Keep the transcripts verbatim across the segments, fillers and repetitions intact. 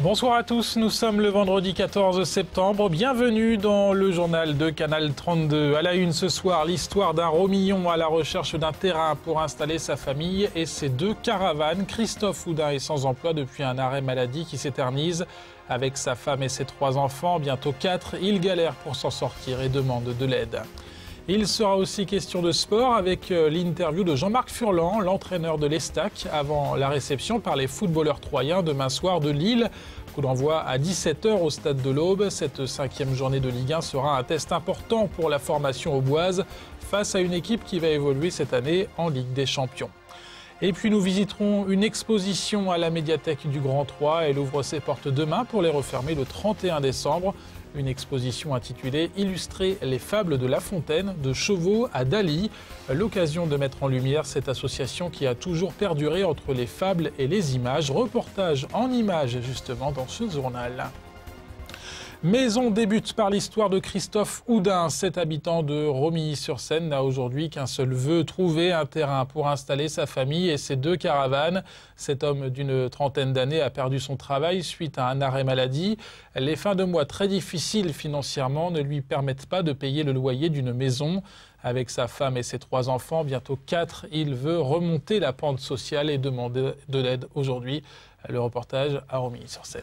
Bonsoir à tous, nous sommes le vendredi quatorze septembre. Bienvenue dans le journal de Canal trente-deux. À la une ce soir, l'histoire d'un Romillon à la recherche d'un terrain pour installer sa famille et ses deux caravanes. Christophe Oudin est sans emploi depuis un arrêt maladie qui s'éternise. Avec sa femme et ses trois enfants, bientôt quatre, il galère pour s'en sortir et demande de l'aide. Il sera aussi question de sport avec l'interview de Jean-Marc Furlan, l'entraîneur de l'Estac, avant la réception par les footballeurs troyens demain soir de Lille. Coup d'envoi à dix-sept heures au stade de l'Aube. Cette cinquième journée de Ligue un sera un test important pour la formation auboise face à une équipe qui va évoluer cette année en Ligue des Champions. Et puis nous visiterons une exposition à la médiathèque du Grand Troyes. Elle ouvre ses portes demain pour les refermer le trente et un décembre. Une exposition intitulée « Illustrer les fables de La Fontaine, de Chauveau à Dali ». L'occasion de mettre en lumière cette association qui a toujours perduré entre les fables et les images. Reportage en images justement dans ce journal. Mais on débute par l'histoire de Christophe Oudin. Cet habitant de Romilly-sur-Seine n'a aujourd'hui qu'un seul vœu, trouver un terrain pour installer sa famille et ses deux caravanes. Cet homme d'une trentaine d'années a perdu son travail suite à un arrêt maladie. Les fins de mois très difficiles financièrement ne lui permettent pas de payer le loyer d'une maison. Avec sa femme et ses trois enfants, bientôt quatre, il veut remonter la pente sociale et demander de l'aide aujourd'hui. Le reportage à Romilly-sur-Seine.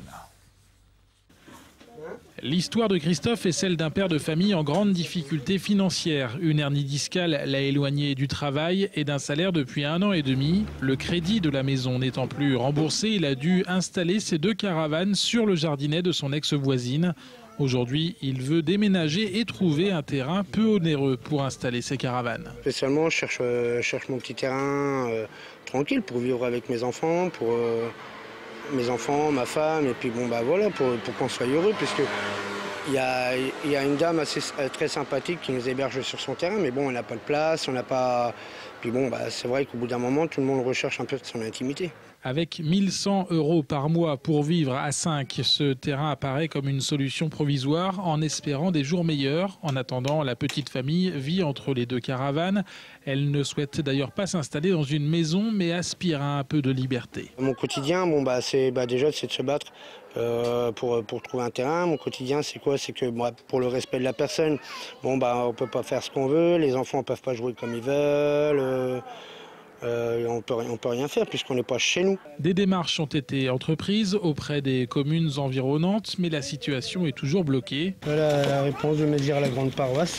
L'histoire de Christophe est celle d'un père de famille en grande difficulté financière. Une hernie discale l'a éloigné du travail et d'un salaire depuis un an et demi. Le crédit de la maison n'étant plus remboursé, il a dû installer ses deux caravanes sur le jardinet de son ex-voisine. Aujourd'hui, il veut déménager et trouver un terrain peu onéreux pour installer ses caravanes. Spécialement, je cherche, euh, je cherche mon petit terrain euh, tranquille pour vivre avec mes enfants, pour... Euh... mes enfants, ma femme, et puis bon bah voilà, pour, pour qu'on soit heureux, puisque il y a, y a une dame assez, très sympathique qui nous héberge sur son terrain, mais bon, on n'a pas de place, on n'a pas... Puis bon, bah, c'est vrai qu'au bout d'un moment, tout le monde recherche un peu son intimité. Avec mille cent euros par mois pour vivre à cinq, ce terrain apparaît comme une solution provisoire en espérant des jours meilleurs. En attendant, la petite famille vit entre les deux caravanes. Elle ne souhaite d'ailleurs pas s'installer dans une maison, mais aspire à un peu de liberté. Mon quotidien, bon, bah, c'est, bah, déjà, c'est de se battre euh, pour, pour trouver un terrain. Mon quotidien, c'est quoi? C'est que bah, pour le respect de la personne, bon, bah, on ne peut pas faire ce qu'on veut, les enfants ne peuvent pas jouer comme ils veulent. Euh, Euh, on peut, on peut rien faire puisqu'on n'est pas chez nous. Des démarches ont été entreprises auprès des communes environnantes, mais la situation est toujours bloquée. Voilà la réponse de Mézières la grande paroisse.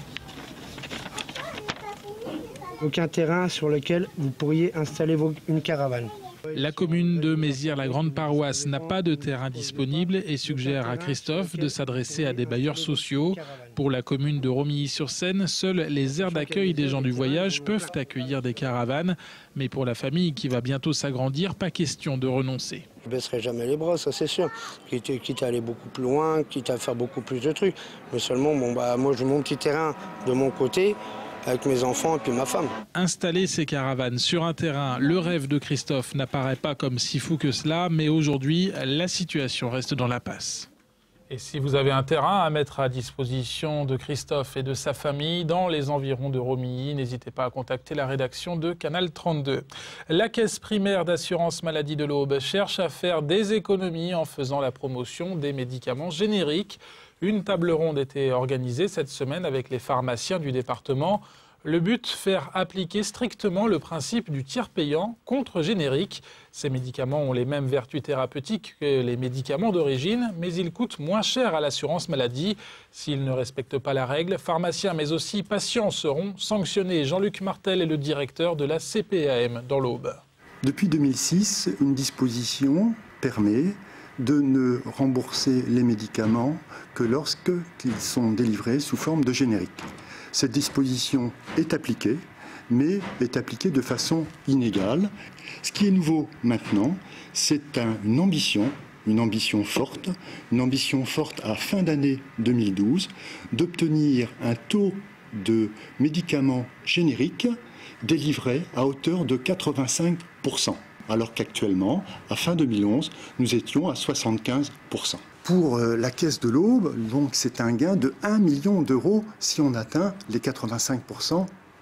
Aucun terrain sur lequel vous pourriez installer vos, une caravane. La commune de Mézières la grande paroisse n'a pas de terrain disponible et suggère à Christophe de s'adresser à des bailleurs sociaux. Pour la commune de Romilly-sur-Seine, seules les aires d'accueil des gens du voyage peuvent accueillir des caravanes. Mais pour la famille qui va bientôt s'agrandir, pas question de renoncer. Je ne baisserai jamais les bras, ça c'est sûr. Quitte, quitte à aller beaucoup plus loin, quitte à faire beaucoup plus de trucs. Mais seulement, bon, bah, moi j'ai mon petit terrain de mon côté, avec mes enfants et puis ma femme. Installer ces caravanes sur un terrain, le rêve de Christophe n'apparaît pas comme si fou que cela, mais aujourd'hui, la situation reste dans l'impasse. Et si vous avez un terrain à mettre à disposition de Christophe et de sa famille dans les environs de Romilly, n'hésitez pas à contacter la rédaction de Canal trente-deux. La caisse primaire d'assurance maladie de l'Aube cherche à faire des économies en faisant la promotion des médicaments génériques. Une table ronde était organisée cette semaine avec les pharmaciens du département. Le but, faire appliquer strictement le principe du tiers payant contre générique. Ces médicaments ont les mêmes vertus thérapeutiques que les médicaments d'origine, mais ils coûtent moins cher à l'assurance maladie. S'ils ne respectent pas la règle, pharmaciens mais aussi patients seront sanctionnés. Jean-Luc Martel est le directeur de la C P A M dans l'Aube. Depuis deux mille six, une disposition permet de ne rembourser les médicaments que lorsqu'ils sont délivrés sous forme de générique. Cette disposition est appliquée, mais est appliquée de façon inégale. Ce qui est nouveau maintenant, c'est un, une ambition, une ambition forte, une ambition forte à fin d'année deux mille douze, d'obtenir un taux de médicaments génériques délivrés à hauteur de quatre-vingt-cinq pour cent. Alors qu'actuellement, à fin deux mille onze, nous étions à soixante-quinze pour cent. Pour la Caisse de l'Aube, donc c'est un gain de un million d'euros si on atteint les quatre-vingt-cinq pour cent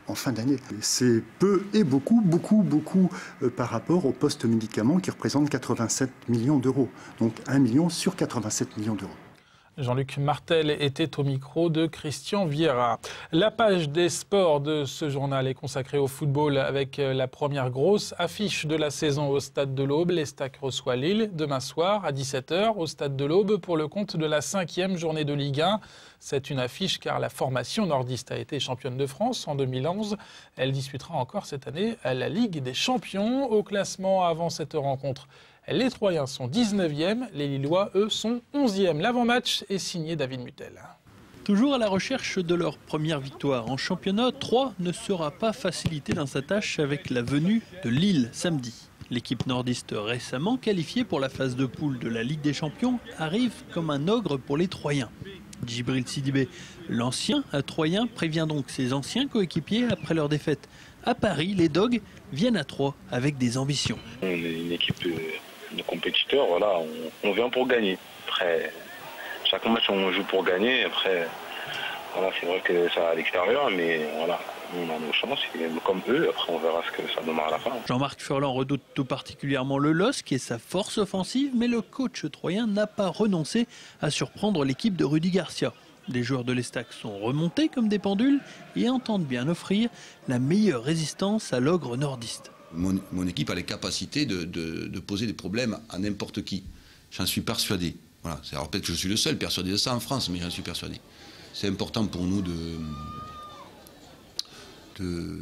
en fin d'année. C'est peu et beaucoup, beaucoup, beaucoup euh, par rapport au poste médicaments qui représente quatre-vingt-sept millions d'euros. Donc un million sur quatre-vingt-sept millions d'euros. Jean-Luc Martel était au micro de Christian Vieira. La page des sports de ce journal est consacrée au football avec la première grosse affiche de la saison au Stade de l'Aube. L'Estac reçoit Lille demain soir à dix-sept heures au Stade de l'Aube pour le compte de la cinquième journée de Ligue un. C'est une affiche car la formation nordiste a été championne de France en deux mille onze. Elle disputera encore cette année à la Ligue des champions. Au classement avant cette rencontre, les Troyens sont dix-neuvièmes, les Lillois, eux, sont onzièmes. L'avant-match est signé David Mutel. Toujours à la recherche de leur première victoire en championnat, Troyes ne sera pas facilité dans sa tâche avec la venue de Lille samedi. L'équipe nordiste récemment qualifiée pour la phase de poule de la Ligue des champions arrive comme un ogre pour les Troyens. Djibril Sidibé, l'ancien Troyen, prévient donc ses anciens coéquipiers après leur défaite. À Paris, les Dogs viennent à Troyes avec des ambitions. On est une équipe de compétiteurs, voilà, on, on vient pour gagner. Après, chaque match on joue pour gagner. Après, voilà, c'est vrai que ça à l'extérieur, mais voilà, on a nos chances, comme eux. Après, on verra ce que ça donnera à la fin. Jean-Marc Furlan redoute tout particulièrement le L O S, qui est sa force offensive, mais le coach troyen n'a pas renoncé à surprendre l'équipe de Rudy Garcia. Les joueurs de l'Estac sont remontés comme des pendules et entendent bien offrir la meilleure résistance à l'ogre nordiste. Mon, mon équipe a les capacités de, de, de poser des problèmes à n'importe qui. J'en suis persuadé. Voilà. Alors peut-être que je suis le seul persuadé de ça en France, mais j'en suis persuadé. C'est important pour nous de, de,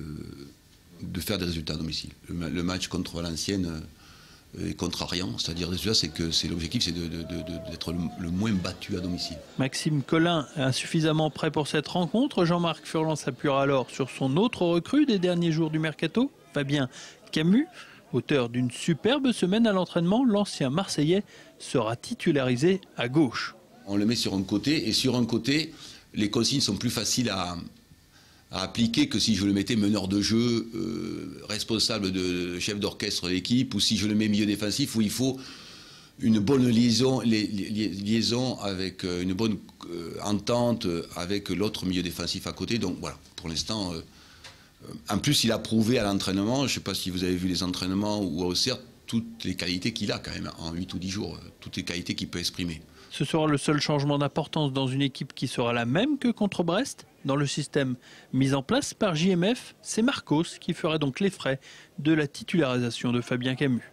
de faire des résultats à domicile. Le, le match contre Valenciennes est contrariant, c'est-à-dire déjà c'est que c'est l'objectif, c'est de, de, de, d'être le, le moins battu à domicile. Maxime Collin est insuffisamment prêt pour cette rencontre. Jean-Marc Furlan s'appuiera alors sur son autre recrue des derniers jours du mercato, Fabien Camus. Auteur d'une superbe semaine à l'entraînement, l'ancien Marseillais sera titularisé à gauche. On le met sur un côté, et sur un côté, les consignes sont plus faciles à, à appliquer que si je le mettais meneur de jeu, euh, responsable de chef d'orchestre de l'équipe, ou si je le mets milieu défensif, où il faut une bonne liaison, li, li, liaison avec une bonne euh, entente avec l'autre milieu défensif à côté. Donc voilà, pour l'instant... Euh, En plus, il a prouvé à l'entraînement, je ne sais pas si vous avez vu les entraînements ou à Auxerre, toutes les qualités qu'il a quand même en huit ou dix jours, toutes les qualités qu'il peut exprimer. Ce sera le seul changement d'importance dans une équipe qui sera la même que contre Brest. Dans le système mis en place par J M F, c'est Marcos qui fera donc les frais de la titularisation de Fabien Camus.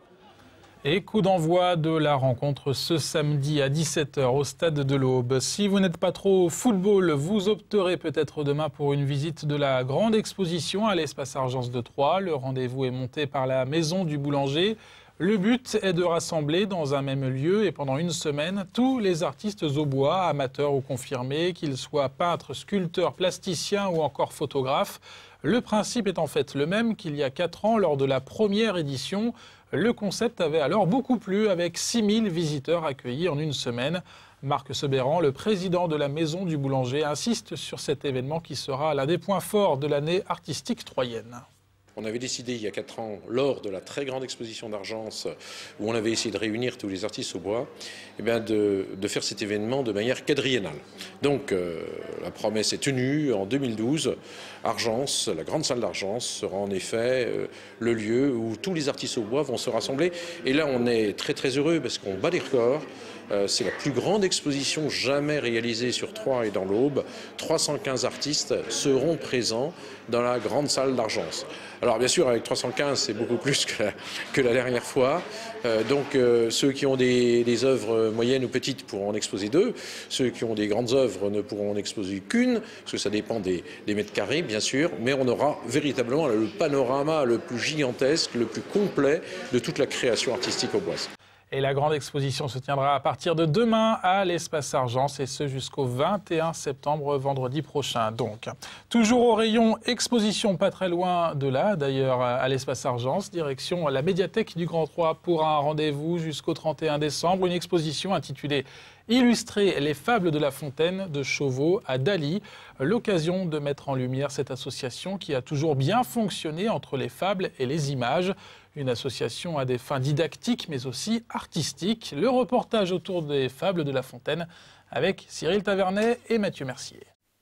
Et coup d'envoi de la rencontre ce samedi à dix-sept heures au Stade de l'Aube. Si vous n'êtes pas trop football, vous opterez peut-être demain pour une visite de la grande exposition à l'espace Argence de Troyes. Le rendez-vous est monté par la Maison du Boulanger. Le but est de rassembler dans un même lieu et pendant une semaine tous les artistes au bois, amateurs ou confirmés, qu'ils soient peintres, sculpteurs, plasticiens ou encore photographes. Le principe est en fait le même qu'il y a quatre ans lors de la première édition. Le concept avait alors beaucoup plu avec six mille visiteurs accueillis en une semaine. Marc Sebéran, le président de la Maison du Boulanger, insiste sur cet événement qui sera l'un des points forts de l'année artistique troyenne. On avait décidé il y a quatre ans, lors de la très grande exposition d'Argence, où on avait essayé de réunir tous les artistes au bois, eh bien de, de faire cet événement de manière quadriennale. Donc euh, la promesse est tenue. En deux mille douze, Argence, la grande salle d'Argence, sera en effet euh, le lieu où tous les artistes au bois vont se rassembler. Et là, on est très très heureux parce qu'on bat les records. Euh, c'est la plus grande exposition jamais réalisée sur Troyes et dans l'Aube. trois cent quinze artistes seront présents dans la grande salle d'Argence. Alors bien sûr, avec trois cent quinze, c'est beaucoup plus que la, que la dernière fois. Euh, donc euh, ceux qui ont des, des œuvres moyennes ou petites pourront en exposer deux. Ceux qui ont des grandes œuvres ne pourront en exposer qu'une, parce que ça dépend des, des mètres carrés, bien sûr. Mais on aura véritablement le panorama le plus gigantesque, le plus complet de toute la création artistique auboise. Et la grande exposition se tiendra à partir de demain à l'espace Argence et ce jusqu'au vingt et un septembre, vendredi prochain. Donc, toujours au rayon exposition, pas très loin de là, d'ailleurs à l'espace Argence, direction la médiathèque du Grand Troyes pour un rendez-vous jusqu'au trente et un décembre. Une exposition intitulée Illustrer les fables de La Fontaine de Chauveau à Dali. L'occasion de mettre en lumière cette association qui a toujours bien fonctionné entre les fables et les images. Une association à des fins didactiques mais aussi artistiques. Le reportage autour des fables de La Fontaine avec Cyril Tavernet et Mathieu Mercier.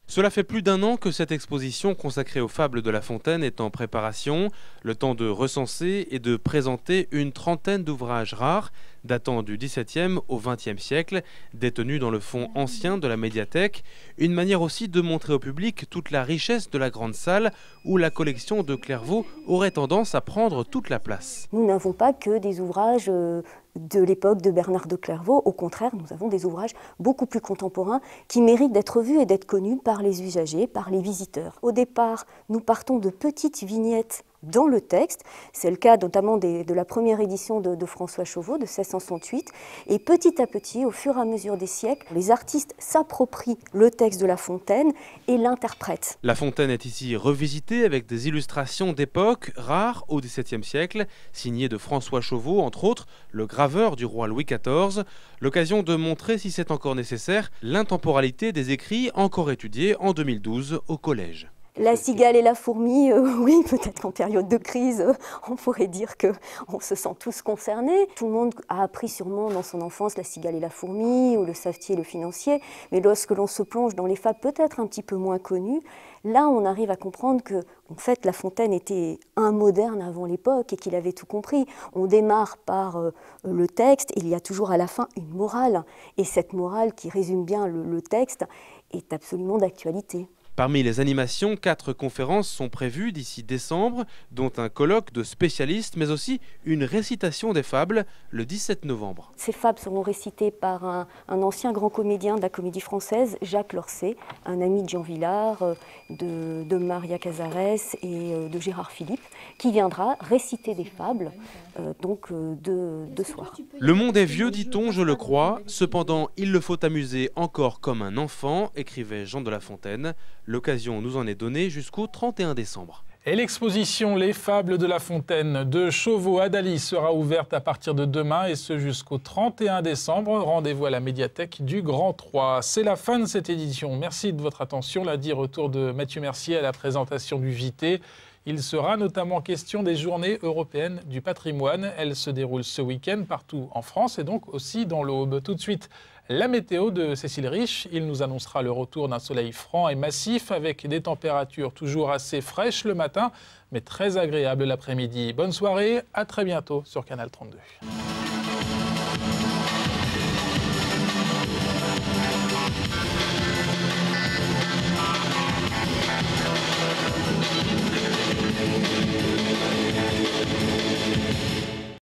Cela fait plus d'un an que cette exposition consacrée aux fables de La Fontaine est en préparation. Le temps de recenser et de présenter une trentaine d'ouvrages rares, datant du dix-septième au vingtième siècle, détenus dans le fonds ancien de la médiathèque. Une manière aussi de montrer au public toute la richesse de la grande salle où la collection de Clairvaux aurait tendance à prendre toute la place. Nous n'avons pas que des ouvrages de l'époque de Bernard de Clairvaux. Au contraire, nous avons des ouvrages beaucoup plus contemporains qui méritent d'être vus et d'être connus par les usagers, par les visiteurs. Au départ, nous partons de petites vignettes dans le texte. C'est le cas notamment des, de la première édition de, de François Chauveau de seize cent soixante-huit. Et petit à petit, au fur et à mesure des siècles, les artistes s'approprient le texte de La Fontaine et l'interprètent. La Fontaine est ici revisitée avec des illustrations d'époque rares au dix-septième siècle, signées de François Chauveau, entre autres, le graveur du roi Louis quatorze. L'occasion de montrer, si c'est encore nécessaire, l'intemporalité des écrits encore étudiés en deux mille douze au collège. La cigale et la fourmi, euh, oui, peut-être qu'en période de crise, euh, on pourrait dire qu'on se sent tous concernés. Tout le monde a appris sûrement dans son enfance la cigale et la fourmi, ou le savetier et le financier, mais lorsque l'on se plonge dans les fables peut-être un petit peu moins connues, là on arrive à comprendre que en fait, La Fontaine était un moderne avant l'époque et qu'il avait tout compris. On démarre par euh, le texte, et il y a toujours à la fin une morale, et cette morale qui résume bien le, le texte est absolument d'actualité. Parmi les animations, quatre conférences sont prévues d'ici décembre, dont un colloque de spécialistes, mais aussi une récitation des fables le dix-sept novembre. Ces fables seront récitées par un, un ancien grand comédien de la Comédie Française, Jacques Lorset, un ami de Jean Vilar, de, de Maria Cazares et de Gérard Philippe, qui viendra réciter des fables euh, donc euh, de, de soir. Le monde est vieux, dit-on, je le crois. Cependant, il le faut amuser encore comme un enfant, écrivait Jean de La Fontaine. L'occasion nous en est donnée jusqu'au trente et un décembre. Et l'exposition Les Fables de La Fontaine de Chauveau à Dali sera ouverte à partir de demain et ce jusqu'au trente et un décembre. Rendez-vous à la médiathèque du Grand Troyes. C'est la fin de cette édition. Merci de votre attention. Lundi, retour de Mathieu Mercier à la présentation du J T. Il sera notamment question des Journées européennes du patrimoine. Elles se déroulent ce week-end partout en France et donc aussi dans l'Aube. Tout de suite, la météo de Cécile Rich. Il nous annoncera le retour d'un soleil franc et massif avec des températures toujours assez fraîches le matin, mais très agréables l'après-midi. Bonne soirée, à très bientôt sur Canal trente-deux.